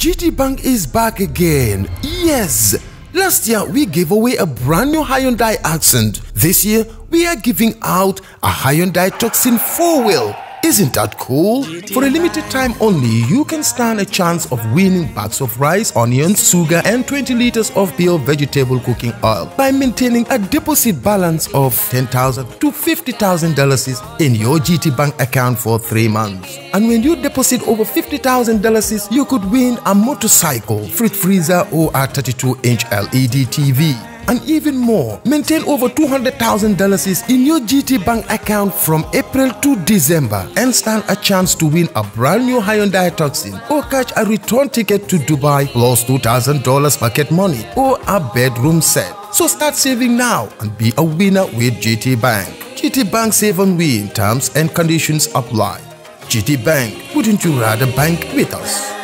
GTBank is back again. Yes! Last year, we gave away a brand new Hyundai Accent. This year, we are giving out a Hyundai Tucson 4-wheel. Isn't that cool? For a limited time only, you can stand a chance of winning bags of rice, onions, sugar, and 20 liters of pure vegetable cooking oil by maintaining a deposit balance of $10,000 to $50,000 in your GTBank account for 3 months. And when you deposit over $50,000, you could win a motorcycle, fridge freezer, or a 32-inch LED TV. And even more, maintain over $200,000 in your GTBank account from April to December and stand a chance to win a brand new Hyundai Tucson or catch a return ticket to Dubai plus $2,000 pocket money or a bedroom set. So start saving now and be a winner with GTBank. GTBank, save and win. Terms and conditions apply. GTBank, wouldn't you rather bank with us?